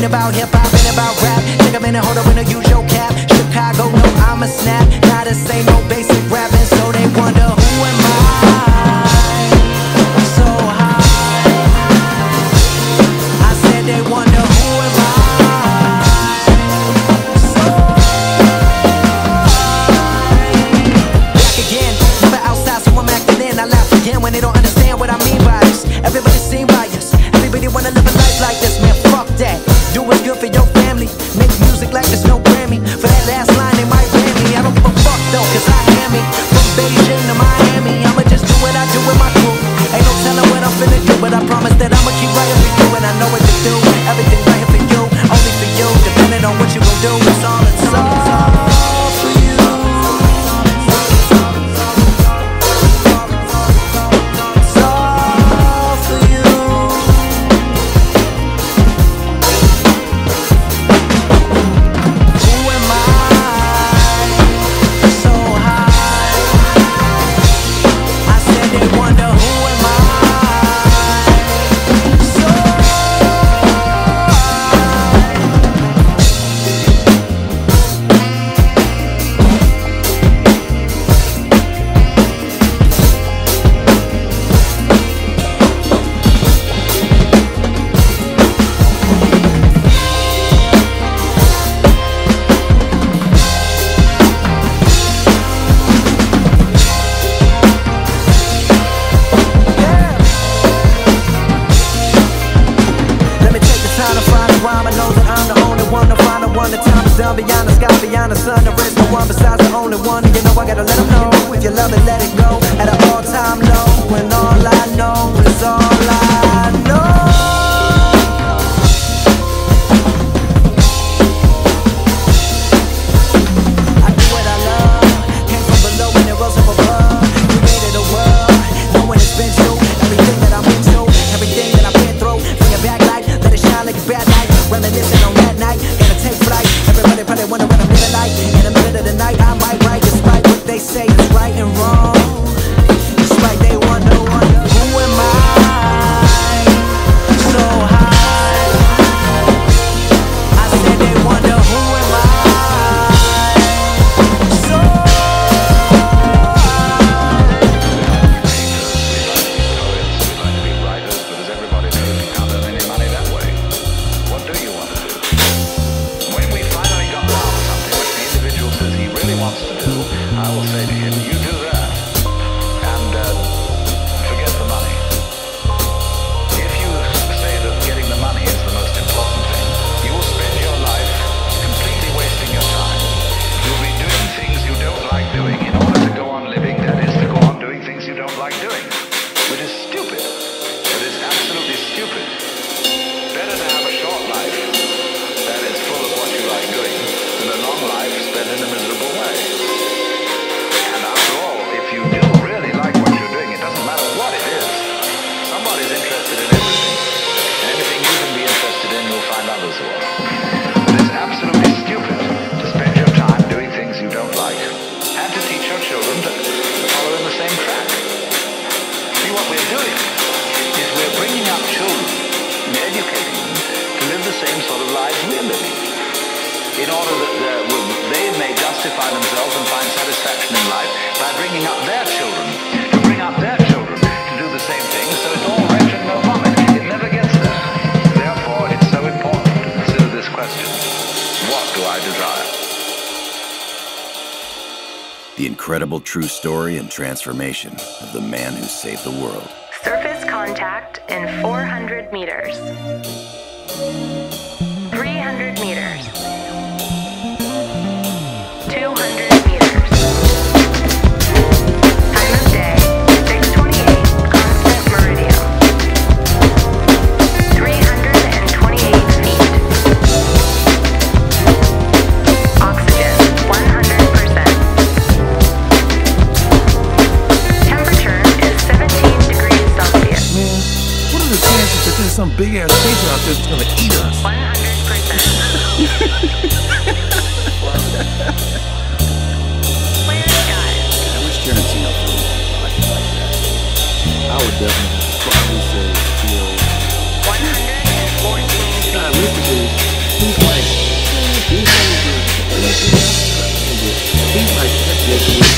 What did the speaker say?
about hip-hop, ain't about rap. Take a minute, hold up, when I use your cap. Chicago, no, I'm a snap. Now this ain't no basic rapping, so they wonder who am I? So high, I said they wonder who am I? So high. Back again, never outside, so I'm acting in. I laugh again when they don't understand what I mean by this. Everybody seen bias, everybody wanna live a life like this, man, fuck that. Do what's good for your family, make music like there's no Grammy. For that last line they might ram me, I don't give a fuck though, cause I am me. From Beijing to Miami, I'ma just do what I do with my crew. Ain't no telling what I'm finna do, but I promise that I'ma keep writing for you. And I know what to do, everything right here for you, only for you. Depending on what you gon' do, it's all for you. Beyond the sky, beyond the sun, there is no one besides the only one. And you know I gotta let them know, if you love it, let it go. At an all-time low, and all I know is all I know. I do what I love, came from below and it rose up above. Created a world, knowing it's been true. Everything that I've been through, everything that I've been through. Bring it back light, let it shine like a bad light. Reminiscing on that night, gotta take flight. Everybody probably wonder what I'm living like. In the middle of the night, I might write, despite what they say is right and wrong. Despite they wonder, who am I? So high, I said they wonder who am I? So we like to be writers, but as everybody knows, you can't earn any money that way. What do you want to do? When we finally got down to something which the individual says he really wants to do, I will say to him, you do that, and forget the money. If you say that getting the money is the most important thing, you will spend your life completely wasting your time. You'll be doing things you don't like doing in order to go on living, that is, to go on doing things you don't like doing, which is stupid. It is absolutely stupid. Better to have a short life that is full of what you like doing than a long life spent in a miserable way. And after all, if you do really like what you're doing, it doesn't matter what it is. Somebody's interested in everything. And anything you can be interested in, you'll find others who are. But it's absolutely stupid to spend your time doing things you don't like and to teach your children to follow in the same track. See, what we're doing is we're bringing up children and educating them to live the same sort of lives we're living, in order that they may justify themselves and find satisfaction in life by bringing up their children, to bring up their children to do the same thing, so it's all wrench and no vomit. It never gets there. Therefore, it's so important to consider this question: what do I desire? The incredible true story and transformation of the man who saved the world. Surface contact in 400 meters. 300 meters. 200 meters. Time of day, 6:28, constant meridian. 328 feet. Oxygen, 100%. Temperature is 17 degrees Celsius. Man, what are the chances that there's some big ass creature out there that's gonna eat us? 100%. Clear skies. I wish Tarantino could like that. I would definitely probably say, 114 feet. nah, Jiggy.